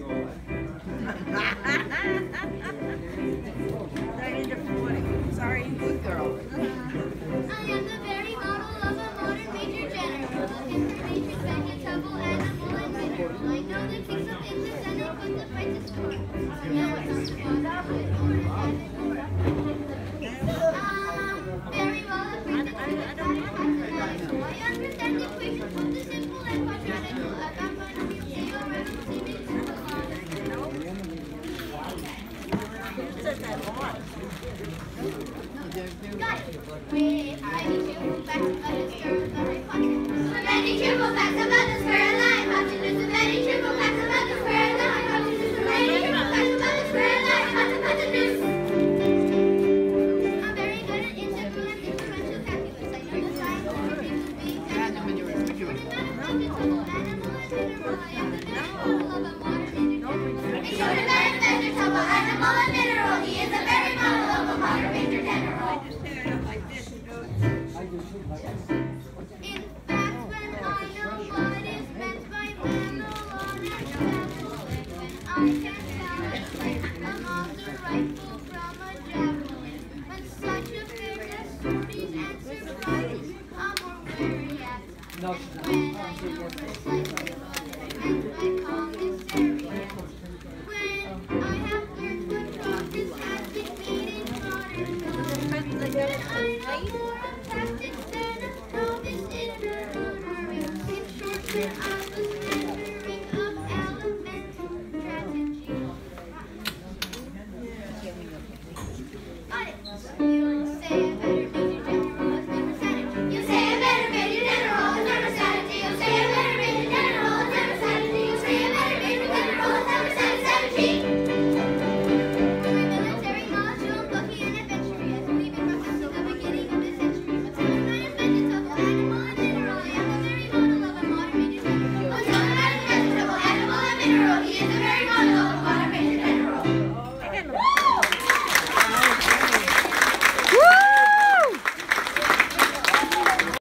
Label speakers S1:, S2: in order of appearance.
S1: Sorry, good girl.
S2: I am the very model of a modern major general of information, vegetable, animal, and mineral. I know the kings of in the Senate, but the fight is for. Now it's on the bottom with very well acquainted with mathematics. I understand the equations, both the simple and quadratical. I'm going to say already, see me in the Got it. With many triple facts about the square of Harry Potter. So many triple facts about the square and line. Hypotenuse. So many triple facts about the square and line. Hypotenuse. So many triple facts about the square and line. Hypotenuse. I'm very good at integral and differential calculus. I know the signs of the things being calculated. Animal and mineral. I am the very model of a modern major. It's short of very vegetable, animal, and mineral. He is a very model of a modern major general. In fact, when I know what is meant by Mamelon and Javelin, when I can tell it like a Mauser rifle from a javelin, when such affairs as stories and surprises, I'm more wary at. And when I know precisely